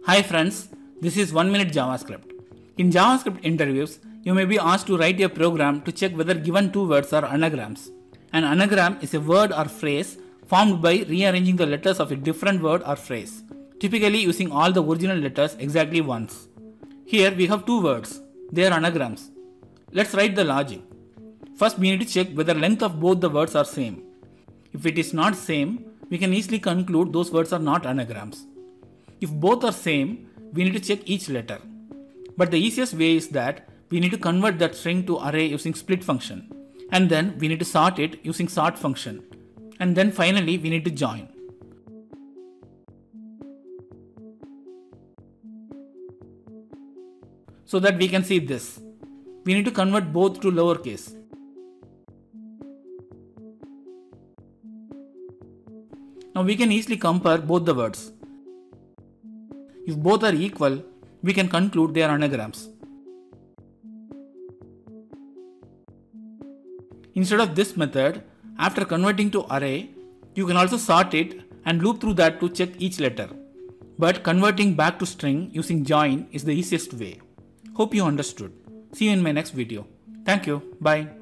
Hi friends, this is 1 Minute Javascript. In JavaScript interviews, you may be asked to write a program to check whether given two words are anagrams. An anagram is a word or phrase formed by rearranging the letters of a different word or phrase, typically using all the original letters exactly once. Here we have two words, they are anagrams. Let's write the logic. First we need to check whether length of both the words are same. If it is not same, we can easily conclude those words are not anagrams. If both are same, we need to check each letter. But the easiest way is that we need to convert that string to array using split function. And then we need to sort it using sort function. And then finally we need to join. So that we can see this. We need to convert both to lowercase. Now we can easily compare both the words. If both are equal, we can conclude they are anagrams. Instead of this method, after converting to array, you can also sort it and loop through that to check each letter. But converting back to string using join is the easiest way. Hope you understood. See you in my next video. Thank you. Bye.